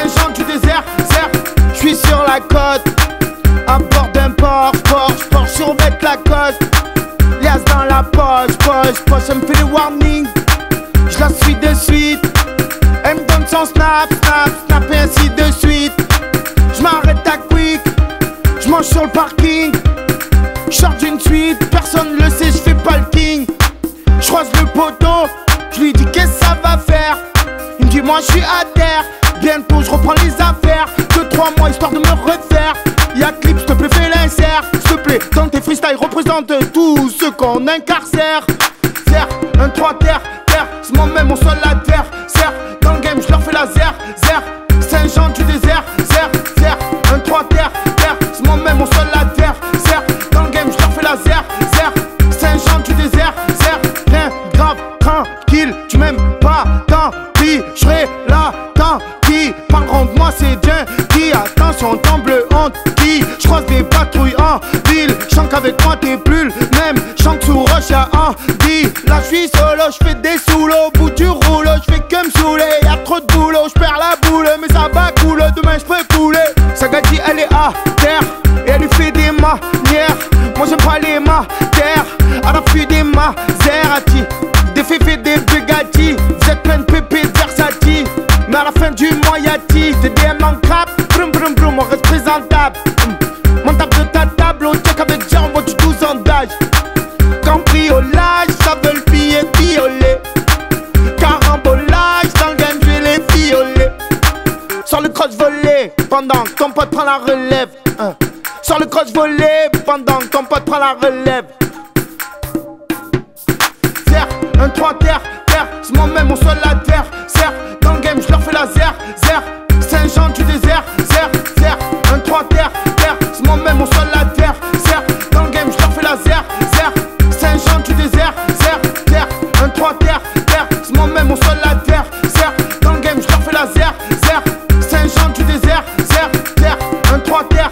Saint-Jean du désert, je suis sur la côte, à bord d'un Porsche, survêt Lacoste, liasse dans la poche, elle me fait des warnings, je la suis de suite, elle me donne son snap et ainsi de suite. Je m'arrête à quick, je mange sur le parking, je sors d'une suite, personne le sait, je fais pas le king. Je croise le poteau, je lui dis qu'est-ce que ça va faire. Il me dit moi je suis à terre, bientôt je reprends les affaires. 2-3 mois histoire de me refaire. Y'a clip, s'il te plaît fais l'insert. S'il te plaît, dans tes freestyles représente tout ce qu'on incarcère. Serre, 1-3 terre, c'est moi-même mon seul adversaire. Dans le game je leur fais la zer. Saint-Jean du désert, 1-3 terre, c'est moi-même mon seul adversaire. Dans le game je leur fais la zer. Saint-Jean du désert, rien de grave, tranquille. Tu m'aimes pas, tant pis, j'serai là, tant pis. Parleront de moi c'est bien qui, attention temble honte qui. J'croise des patrouilles en ville, j'sens qu'avec moi t'es plus le même. J'sens que sous roche y'a Andy. Là j'suis solo, j'fais des sous au bout du rouleau. J'fais que m'souler, y'a trop de boulot. J'perds la boule, mais ça va couler. Demain j'peux couler. Sagadi elle est à terre et elle lui fait des manières. Moi j'aime pas les terre. À l'affût des Maserati, des féfés, des Bugatti. Vous êtes plein de pépés de Versati, mais à la fin du mois y'a des DM en crap. Brum, on reste présentable. Mon tape de ta table, au check avec Jean, on voit du 12 ans d'âge. Cambriolage, ça veut le billet violet. Carambolage, dans le game je vais les violer. Sors le cross volé, pendant que ton pote prend la relève. Sors le cross volé, pendant que ton pote prend la relève. 1-3 terre, c'est moi-même mon seul adversaire. Dans le game je leur fais la zer. Saint-Jean du désert, 1-3 terre, c'est moi-même mon seul adversaire. Dans le game je leur fais la zer. Saint-Jean du désert, 1-3 terre, c'est moi-même mon seul adversaire. Dans le game je leur fais la zer. Saint-Jean du désert, 1-3 terre,